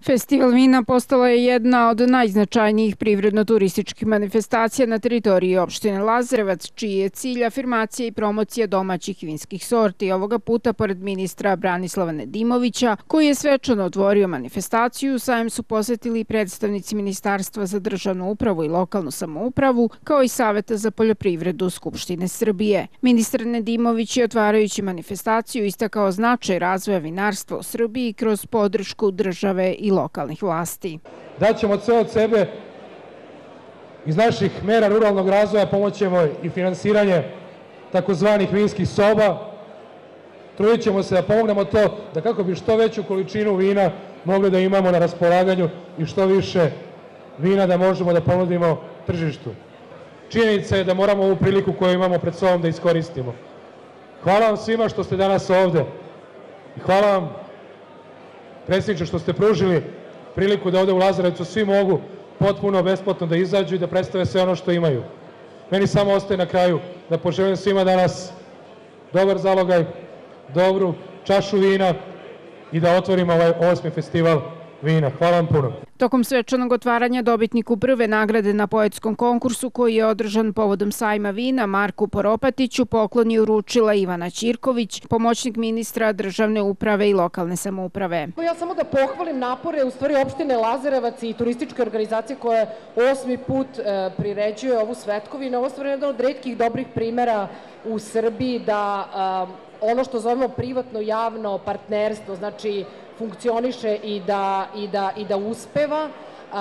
Festival vina postala je jedna od najznačajnijih privredno-turističkih manifestacija na teritoriji opštine Lazarevac, čiji je cilj afirmacija i promocija domaćih vinskih sorti. Ovoga puta, pored ministra Branislava Nedimovića, koji je svečano otvorio manifestaciju, sajem su posetili predstavnici Ministarstva za državnu upravu i lokalnu samoupravu, kao i Saveta za poljoprivredu Skupštine Srbije. Ministar Nedimović je, otvarajući manifestaciju, istakao značaj razvoja vinarstva u Srbiji kroz podršku države i lokalnih vlasti. Daćemo sve od sebe, iz naših mera ruralnog razvoja pomoćemo i finansiranje takozvanih vinskih soba. Trudit ćemo se da pomognemo to, da kako bi što veću količinu vina mogli da imamo na raspolaganju i što više vina da možemo da ponudimo tržištu. Činjenica je da moramo ovu priliku koju imamo pred sobom da iskoristimo. Hvala vam svima što ste danas ovde i hvala vam, predsjedniče, što ste pružili priliku da ovde u Lazarevcu svi mogu potpuno besplatno da izađu i da predstave sve ono što imaju. Meni samo ostaje na kraju da poželim svima danas dobar zalogaj, dobru čašu vina i da otvorimo ovaj 8. festival vina. Hvala vam puno. Tokom svečanog otvaranja dobitniku prve nagrade na poetskom konkursu koji je održan povodom sajma vina Marku Poropatiću poklon je uručila Ivana Ćirković, pomoćnik ministra državne uprave i lokalne samouprave. Ja samo da pohvalim napore u stvari opštine Lazarevac i turističke organizacije koje 8. put priređuje ovu svetkovinu. Ovo je stvarno jedan od retkih dobrih primera u Srbiji da ono što zovemo privatno-javno partnerstvo, znači funkcioniše i da uspeva.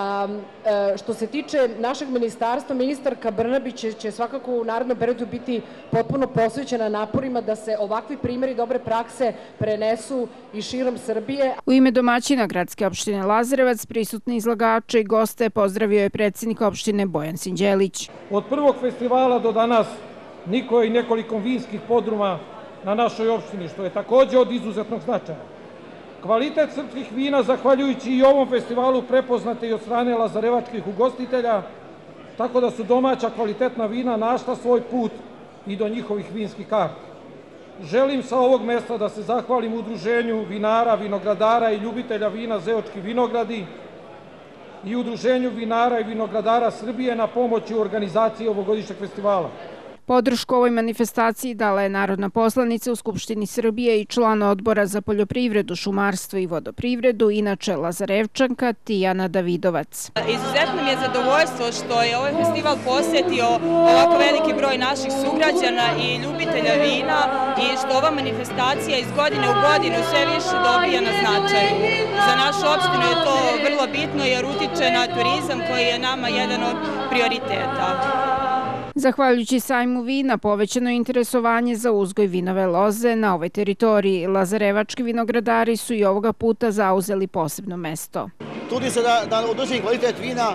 Što se tiče našeg ministarstva, ministarka Brnabić će svakako u narednom periodu biti potpuno posvećena naporima da se ovakvi primjeri dobre prakse prenesu i širom Srbije. U ime domaćina gradske opštine Lazarevac, prisutni izlagače i goste pozdravio je predsjednik opštine Bojan Sinđelić. Od prvog festivala do danas niko i nekoliko vinskih podruma na našoj opštini, što je takođe od izuzetnog značaja. Kvalitet srpskih vina, zahvaljujući i ovom festivalu, prepoznate i od strane lazarevačkih ugostitelja, tako da su domaća kvalitetna vina našla svoj put i do njihovih vinskih karti. Želim sa ovog mesta da se zahvalim Udruženju vinara, vinogradara i ljubitelja vina Zeočki vinogradi i Udruženju vinara i vinogradara Srbije na pomoći u organizaciji ovogodišnjeg festivala. Podršku ovoj manifestaciji dala je narodna poslanica u Skupštini Srbije i član Odbora za poljoprivredu, šumarstvo i vodoprivredu, inače Lazarevčanka, Tijana Davidovac. Izuzetno mi je zadovoljstvo što je ovaj festival posjetio ovako veliki broj naših sugrađana i ljubitelja vina i što ova manifestacija iz godine u godinu sve više dobija na značaju. Za našu opštinu je to vrlo bitno jer utiče na turizam koji je nama jedan od prioriteta. Zahvaljujući sajmu vina, povećano je interesovanje za uzgoj vinove loze na ovoj teritoriji. Lazarevački vinogradari su i ovoga puta zauzeli posebno mesto. Trudim se da održim kvalitet vina.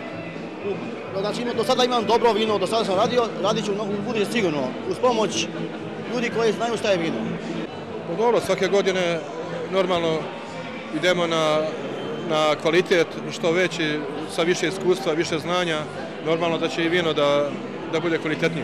Znači, do sada imam dobro vino, do sada sam radio, radit ću u buduće sigurno, uz pomoć ljudi koji znaju šta je vino. Dobro, svake godine normalno idemo na kvalitet što veći, sa više iskustva, više znanja, normalno da će i vino da bude kvalitetnije.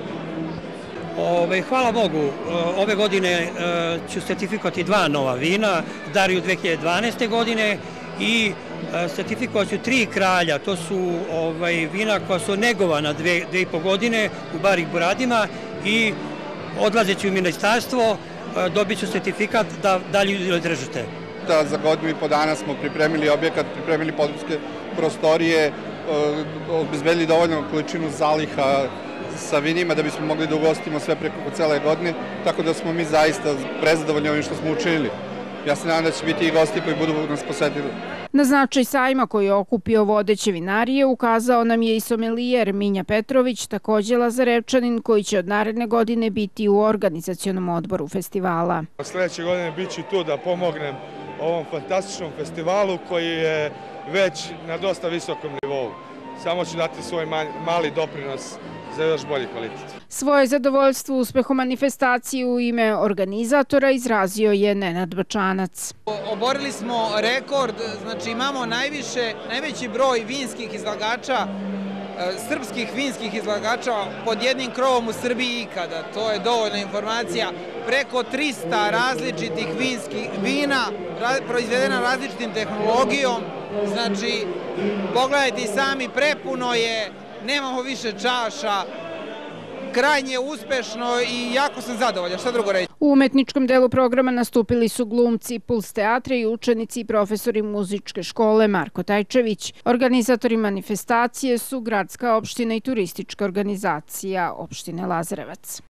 Hvala Bogu, ove godine ću sertifikovati 2 nova vina, Dariju 2012. godine i sertifikovaću 3 kralja, to su vina koja su negovana 2,5 godine u Barih Buradima i odlazeći u ministarstvo dobit ću sertifikat da dalje držite. Za godinu i po dana smo pripremili objekat, pripremili podrumske prostorije, obezbedili dovoljnu količinu zaliha sa vinima da bismo mogli da ugostimo sve preko cele godine, tako da smo mi zaista prezadovoljni ovim što smo učinili. Ja se nadam da će biti i gosti koji budu nas posetili. Na značaj sajma koji je okupio vodeće vinarije ukazao nam je i somelijer Minja Petrović, takođe Lazarevčanin, koji će od naredne godine biti u organizacionom odboru festivala. Sljedeće godine bit ću tu da pomognem ovom fantastičnom festivalu koji je već na dosta visokom nivou. Samo ću dati svoj mali doprinos za još bolji kvalitet. Svoje zadovoljstvo uspehom manifestacije u ime organizatora izrazio je Nenad Bačanac. Oborili smo rekord, znači imamo najveći broj vinskih izlagača srpskih vinskih izlagača pod jednim krovom u Srbiji ikada. To je dovoljna informacija. Preko 300 različitih vina proizvedena različitim tehnologijom. Znači, pogledajte i sami, prepuno je, nemamo više čaša, krajnje uspešno i jako sam zadovoljan. Šta drugo reći? U umetničkom delu programa nastupili su glumci Puls teatra i učenici i profesori muzičke škole Marko Tajčević. Organizatori manifestacije su gradska opština i turistička organizacija opštine Lazarevac.